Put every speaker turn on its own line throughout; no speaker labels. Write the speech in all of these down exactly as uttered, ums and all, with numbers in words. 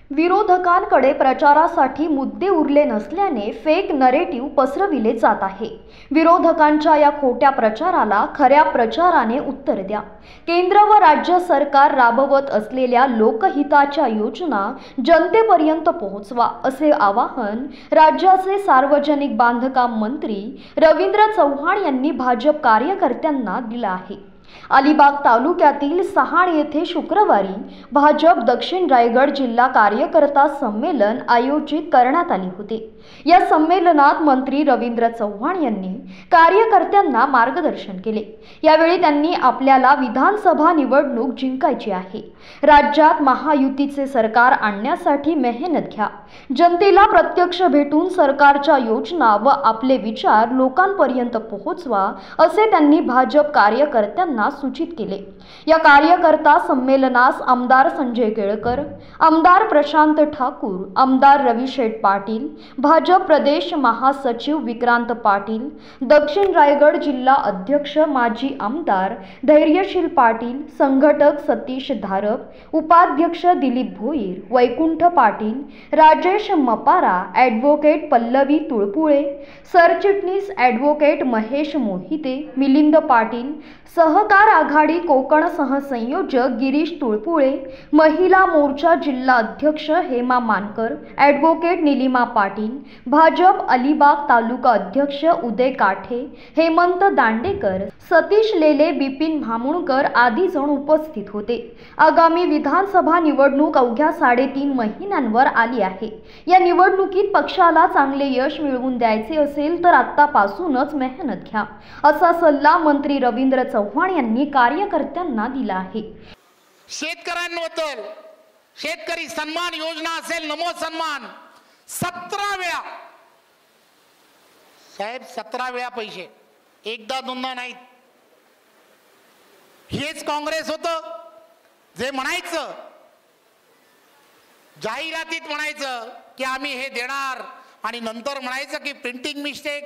विरोधकांकडे प्रचारासाठी मुद्दे उरले नसल्याने फेक नरेटिव्ह पसरविले जात आहे। विरोधकांच्या या खोट्या प्रचाराला खऱ्या प्रचाराने उत्तर द्या। केंद्र व राज्य सरकार राबवत असलेल्या लोकहिताच्या योजना जनतेपर्यंत पोहोचवा असे आवाहन राज्याचे सार्वजनिक बांधकाम मंत्री रवींद्र चव्हाण यांनी भाजप कार्यकर्त्यांना दिले आहे। अलिबाग तालुक्यातील सहाण येथे शुक्रवारी भाजप दक्षिण रायगड जिल्हा कार्यकर्ता संमेलन आयोजित करण्यात आले होते। या संमेलनात मंत्री रवींद्र चव्हाण यांनी कार्यकर्त्यांना मार्गदर्शन केले। यावेळी त्यांनी आपल्याला विधानसभा निवडणूक जिंकायची आहे, राज्यात महायुतीचे सरकार आणण्यासाठी मेहनत घ्या, जनतेला प्रत्यक्ष भेटून सरकारच्या योजना व आपले विचार लोकांपर्यंत पोहोचवा असे त्यांनी भाजप कार्यकर्त्यांना सूचित केले। या कार्यकर्ता संमेलनास आमदार संजय केळकर, आमदार प्रशांत ठाकूर, आमदार रविशेठ पाटील, भाजप प्रदेश महासचिव विक्रांत पाटील, दक्षिण रायगड जिल्हा अध्यक्ष माजी आमदार धैर्यशील पाटील, संघटक सतीश धारप, उपाध्यक्ष दिलीप भोईर, वैकुंठ पाटील, राजेश मपारा, ॲडव्होकेट पल्लवी तुळपुळे, सरचिटणीस ॲडव्होकेट महेश मोहिते, मिलिंद पाटील, सहकार आघाडी कोकण सहसंयोजक गिरीश तुळपुळे, महिला मोर्चा जिल्हा अध्यक्ष हेमा मानकर, ॲडव्होकेट निलिमा पाटील, भाजप अलिबाग तालुका अध्यक्ष उदय काठे, हेमंत दांडेकर, सतीश लेले, बिपिन भामुणकर आदी जण उपस्थित होते। आगामी विधानसभा निवडणूक अवघ्या साडेतीन महिन्यांवर आली आहे। या निवडणुकीत पक्षाला चांगले यश मिळवून द्यायचे असेल तर आतापासूनच मेहनत घ्या असा सल्ला मंत्री रवींद्र चव्हाण यांनी कार्यकर्त्यांना दिला आहे।
शेतकऱ्यांबद्दल शेतकरी सन्मान योजना असेल, नमो सन्मान सतरा वेळा साहेब सतरा वेळा पैसे, एकदा दोनदा नाहीत। हेच काँग्रेस होतं जे म्हणायचं, जाहिरातीत म्हणायचं की आम्ही हे देणार आणि नंतर म्हणायचं की प्रिंटिंग मिस्टेक।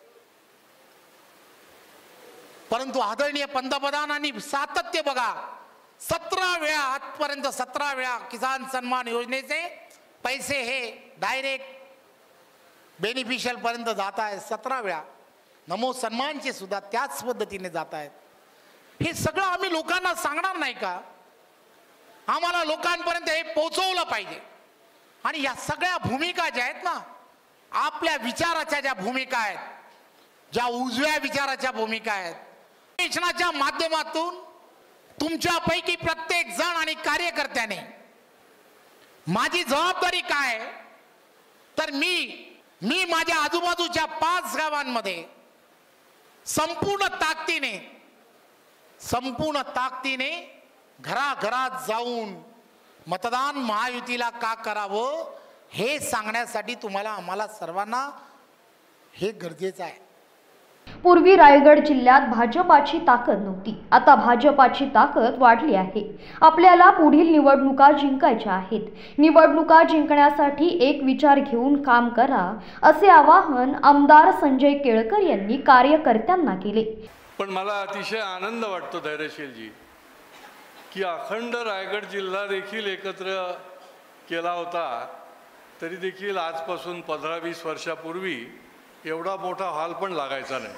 परंतु आदरणीय पंतप्रधानांनी सातत्य बघा, सतरा वेळा आजपर्यंत सतरा वेळा किसान सन्मान योजनेचे पैसे हे डायरेक्ट बेनिफिशियल पर्यंत जात आहेत। सतरा वेळा नमो सन्मानचे सुद्धा त्याच पद्धतीने जात आहेत। हे सगळं आम्ही लोकांना सांगणार नाही का? आम्हाला लोकांपर्यंत हे पोहोचवलं पाहिजे। आणि या सगळ्या भूमिका ज्या आहेत ना, आपल्या विचाराच्या ज्या भूमिका आहेत, ज्या उजव्या विचाराच्या भूमिका आहेत, शिक्षणाच्या माध्यमातून तुमच्यापैकी प्रत्येक जण आणि कार्यकर्त्याने माझी जबाबदारी काय तर मी मी माझ्या आजूबाजूच्या पाच गावांमध्ये संपूर्ण ताकदीने संपूर्ण ताकदीने घराघरात जाऊन मतदान महायुतीला का करावं हे सांगण्यासाठी तुम्हाला आम्हाला सर्वांना हे गरजेचं आहे।
पूर्वी रायगड जिल्ह्यात भाजपाची ताकद नव्हती, आता भाजपाची ताकद वाढली आहे। आपल्याला पुढील निवडणुका जिंकायच्या आहेत। निवडणुका जिंकण्यासाठी एक विचार घेऊन काम करा असे आवाहन आमदार संजय केळकर यांनी कार्यकर्त्यांना केले।
पण मला अतिशय आनंद वाटतो धैर्यशीलजी की अखंड रायगड जिल्हा देखील एकत्र केला होता, तरी देखील आजपासून पंधरा वीस वर्षापूर्वी एवढा मोठा हॉल पण लागायचा नाही।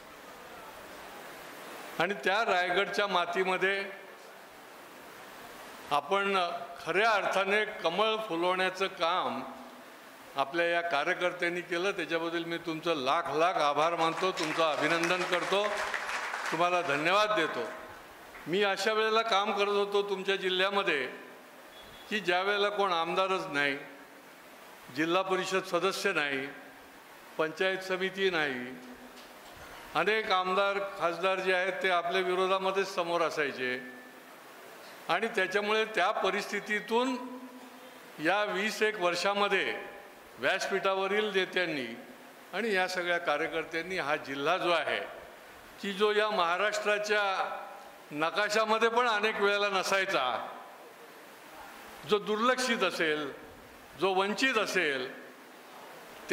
आणि त्या रायगडच्या मातीमध्ये आपण खऱ्या अर्थाने कमळ फुलवण्याचं काम आपल्या या कार्यकर्त्यांनी केलं। त्याच्याबद्दल मी तुमचं लाख लाख आभार मानतो, तुमचं अभिनंदन करतो, तुम्हाला धन्यवाद देतो। मी अशा वेळेला काम करत होतो तुमच्या जिल्ह्यामध्ये की ज्या वेळेला कोण आमदारच नाही, जिल्हा परिषद सदस्य नाही, पंचायत समिती नाही, अनेक आमदार खासदार जे आहेत ते आपल्या विरोधामध्येच समोर असायचे। आणि त्याच्यामुळे त्या परिस्थितीतून या वीस एक वर्षामध्ये व्यासपीठावरील नेत्यांनी आणि या सगळ्या कार्यकर्त्यांनी हा जिल्हा जो आहे की जो या महाराष्ट्राच्या नकाशामध्ये पण अनेक वेळेला नसायचा, जो दुर्लक्षित असेल, जो वंचित असेल,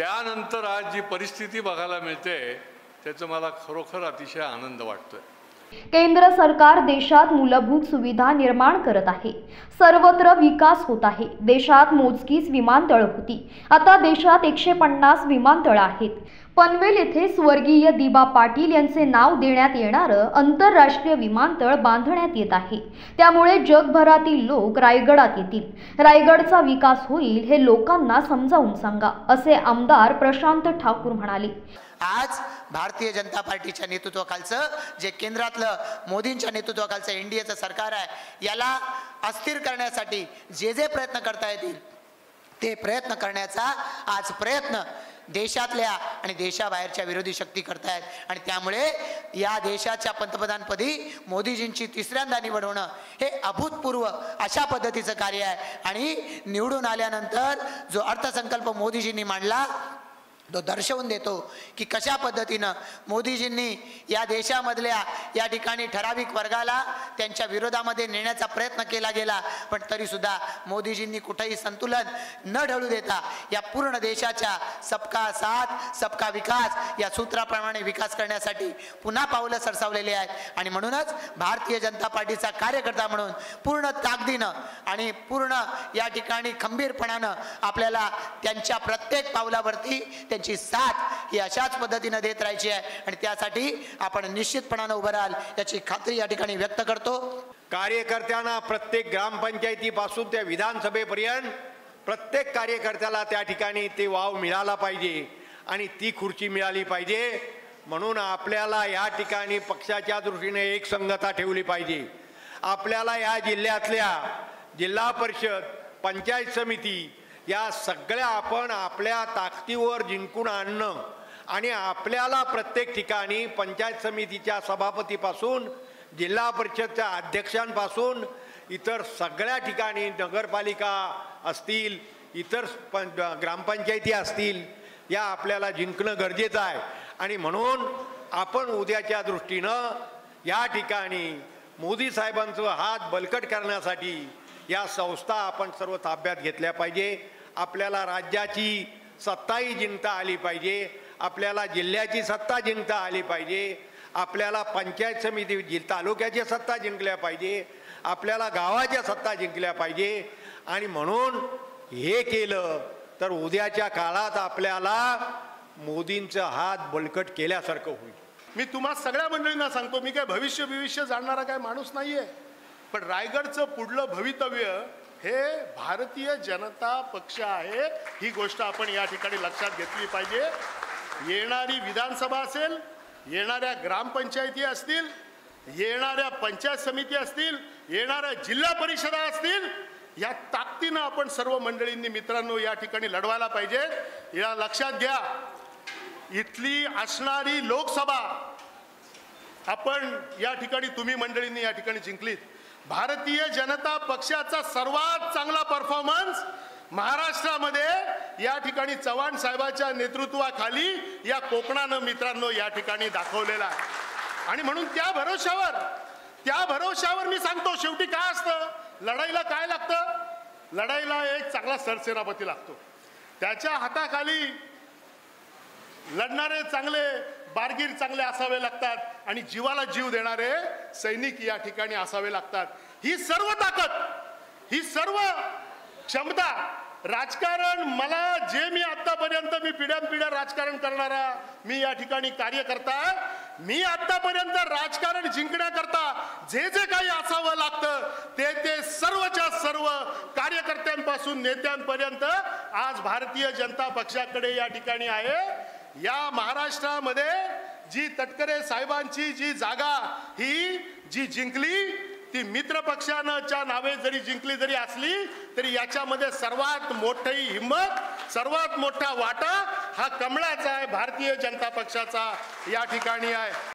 त्यानंतर आज जी परिस्थिती बघायला मिळते त्याचा मला खरोखर अतिशय आनंद वाटतोय।
केंद्र सरकार देशात मूलभूत सुविधा निर्माण करत आहे. सर्वत्र विकास होत आहे. देशात मोजकीच विमानतळ होती, आता देशात एकशे पन्नास विमानतळ आहेत. पनवेल येथे स्वर्गीय दिबा पाटील यांचे नाव देण्यात येणारं आंतरराष्ट्रीय विमानतळ बांधण्यात येत आहे. त्यामुळे जगभरातील लोक रायगडात येतील. रायगडचा विकास होईल हे लोकांना समजावून सांगा, असे आमदार प्रशांत ठाकूर म्हणाले.
आज भारतीय जनता पार्टीच्या नेतृत्वाखालचं जे केंद्रातलं मोदींच्या नेतृत्वाखालचं एनडीएचं सरकार आहे, याला अस्थिर करण्यासाठी जे जे प्रयत्न करता येतील ते प्रयत्न करण्याचा आज प्रयत्न देशातल्या आणि देशाबाहेरच्या विरोधी शक्ती करतायत. आणि त्यामुळे या देशाच्या पंतप्रधानपदी मोदीजींची तिसऱ्यांदा निवड होणं हे अभूतपूर्व अशा पद्धतीचं कार्य आहे. आणि निवडून आल्यानंतर जो अर्थसंकल्प मोदीजींनी मांडला तो दर्शवून देतो की कशा पद्धतीनं मोदीजींनी या देशामधल्या या ठिकाणी ठराविक वर्गाला त्यांच्या विरोधामध्ये नेण्याचा प्रयत्न केला गेला, पण तरीसुद्धा मोदीजींनी कुठेही संतुलन न ढळू देता या पूर्ण देशाच्या सबका साथ सबका विकास या सूत्राप्रमाणे विकास करण्यासाठी पुन्हा पावलं सरसावलेले आहेत. आणि म्हणूनच भारतीय जनता पार्टीचा कार्यकर्ता म्हणून पूर्ण ताकदीनं आणि पूर्ण या ठिकाणी खंबीरपणानं आपल्याला त्यांच्या प्रत्येक पावलावरती त्यांची साथ ही अशाच पद्धतीने देत राहायची आहे. आणि त्यासाठी आपण निश्चितपणाने उभं राहाल याची खात्री या ठिकाणी व्यक्त करतो.
कार्यकर्त्यांना प्रत्येक ग्रामपंचायतीपासून त्या विधानसभेपर्यंत प्रत्येक कार्यकर्त्याला त्या ठिकाणी ते वाव मिळाला पाहिजे आणि ती खुर्ची मिळाली पाहिजे. म्हणून आपल्याला या ठिकाणी पक्षाच्या दृष्टीने एक संगता ठेवली पाहिजे. आपल्याला या जिल्ह्यातल्या जिल्हा परिषद, पंचायत समिती या सगळ्या आपण आपल्या ताकदीवर जिंकून आणणं आणि आपल्याला प्रत्येक ठिकाणी पंचायत समितीच्या सभापतीपासून जिल्हा परिषदच्या अध्यक्षांपासून इतर सगळ्या ठिकाणी नगरपालिका असतील, इतर ग्रामपंचायती असतील, या आपल्याला जिंकणं गरजेचं आहे. आणि म्हणून आपण उद्याच्या दृष्टीनं या ठिकाणी मोदी साहेबांचं हात बलकट करण्यासाठी या संस्था आपण सर्व ताब्यात घेतल्या पाहिजे. आपल्याला राज्याची सत्ताही जिंकता आली पाहिजे, आपल्याला जिल्ह्याची सत्ता जिंकता आली पाहिजे, आपल्याला पंचायत समिती जि तालुक्याच्या सत्ता जिंकल्या पाहिजे, आपल्याला गावाच्या सत्ता जिंकल्या पाहिजे. आणि म्हणून हे केलं तर उद्याच्या काळात आपल्याला मोदींचा हात बलकट केल्यासारखं होईल.
मी तुम्हा सगळ्या मंडळींना सांगतो, मी काय भविष्य भविष्य जाणणारा काय माणूस नाहीये, पण रायगडचं पुढलं भवितव्य हे भारतीय जनता पक्ष आहे, ही गोष्ट आपण या ठिकाणी लक्षात घेतली पाहिजे. येणारी विधानसभा असेल, येणाऱ्या ग्रामपंचायती असतील, येणाऱ्या पंचायत समिती असतील, येणाऱ्या जिल्हा परिषदा असतील, या ताकदीनं आपण सर्व मंडळींनी मित्रांनो या ठिकाणी लढवायला पाहिजे. या लक्षात घ्या, इथली असणारी लोकसभा आपण या ठिकाणी तुम्ही मंडळींनी या ठिकाणी जिंकलीत. भारतीय जनता पक्षाचा सर्वात चांगला परफॉर्मन्स महाराष्ट्रामध्ये या ठिकाणी चव्हाण साहेबांच्या नेतृत्वाखाली या कोकणानं मित्रांनो या ठिकाणी दाखवलेला आहे. आणि म्हणून त्या भरोशावर त्या भरोशावर मी सांगतो, शेवटी काय असतं, लढाईला काय लागतं, लढाईला एक चांगला सरसेनापती लागतो. त्याच्या हाताखाली लढणारे चांगले बारगीर चांगले असावे लागतात आणि जीवाला जीव देणारे सैनिक या ठिकाणी असावे लागतात. ही सर्व ताकद, ही सर्व क्षमता राजकारण, मला जे मी आतापर्यंत मी पिढ्यानपिढ्या राजकारण करणारा मी या ठिकाणी कार्यकर्ता, मी आतापर्यंत राजकारण जिंकण्याकरता जे जे काही असावं लागतं ते ते सर्वच्या सर्व कार्यकर्त्यांपासून नेत्यांपर्यंत आज भारतीय जनता पक्षाकडे या ठिकाणी आहे. या महाराष्ट्रामध्ये जी तटकरे साहेबांची जी जागा ही जी जिंकली ती मित्र पक्षांच्या नावे जरी जिंकली जरी असली तरी याच्यामध्ये सर्वात मोठी हिंमत, सर्वात मोठा वाटा हा कमळाचा आहे, भारतीय जनता पक्षाचा या ठिकाणी आहे.